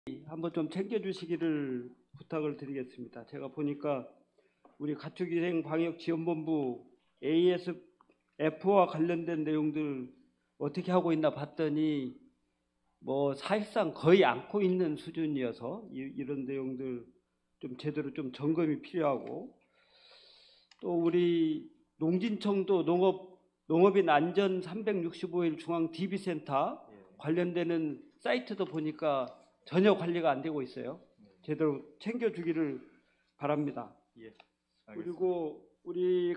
한번 좀 챙겨주시기를 부탁을 드리겠습니다. 제가 보니까 우리 가축위생 방역지원본부 ASF와 관련된 내용들 어떻게 하고 있나 봤더니 뭐 사실상 거의 않고 있는 수준이어서 이런 내용들 좀 제대로 좀 점검이 필요하고, 또 우리 농진청도 농업인 안전 365일 중앙 DB센터 관련되는 사이트도 보니까 전혀 관리가 안 되고 있어요. 제대로 챙겨주기를 바랍니다. 예, 그리고 우리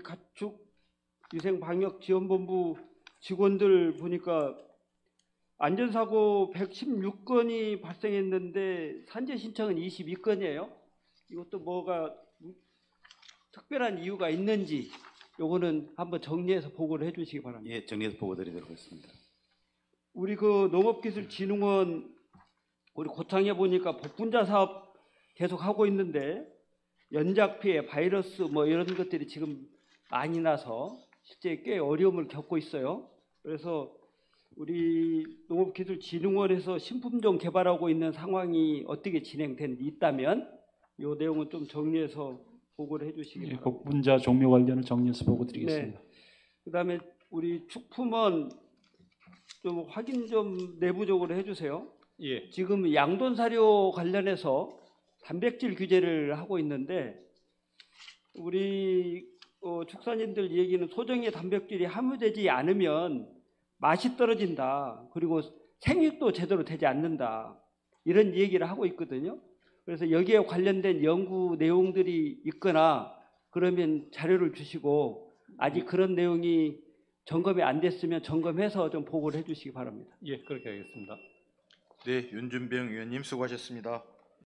가축위생방역지원본부 직원들 보니까 안전사고 116건이 발생했는데 산재 신청은 22건이에요. 이것도 뭐가 특별한 이유가 있는지 요거는 한번 정리해서 보고를 해주시기 바랍니다. 예, 정리해서 보고 드리도록 하겠습니다. 우리 그 농업기술진흥원 우리 고창에 보니까 복분자 사업 계속 하고 있는데 연작 피해, 바이러스 뭐 이런 것들이 지금 많이 나서 실제 꽤 어려움을 겪고 있어요. 그래서 우리 농업기술진흥원에서 신품종 개발하고 있는 상황이 어떻게 진행된 있다면 이 내용은 좀 정리해서 보고를 해주시기 바랍니다. 복분자 종묘 관련을 정리해서 보고 드리겠습니다. 네. 그다음에 우리 축품원 좀 확인 좀 내부적으로 해주세요. 예, 지금 양돈사료 관련해서 단백질 규제를 하고 있는데 우리 축산인들 얘기는 소정의 단백질이 함유되지 않으면 맛이 떨어진다. 그리고 생육도 제대로 되지 않는다. 이런 얘기를 하고 있거든요. 그래서 여기에 관련된 연구 내용들이 있거나 그러면 자료를 주시고 아직 그런 내용이 점검이 안 됐으면 점검해서 좀 보고를 해주시기 바랍니다. 예, 그렇게 하겠습니다. 네, 윤준병 의원님 수고하셨습니다.